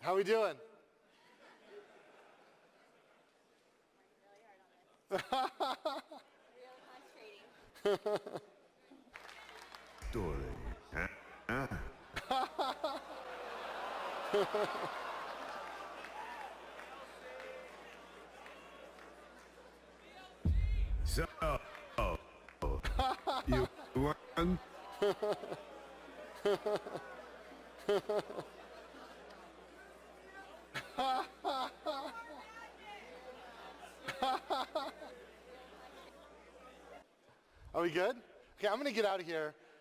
How we doing? Really concentrating. Story. Huh? So, you won? Are we good? Okay, I'm going to get out of here.